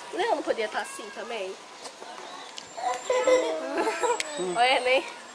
Leão não podia estar assim também? Olha, nem...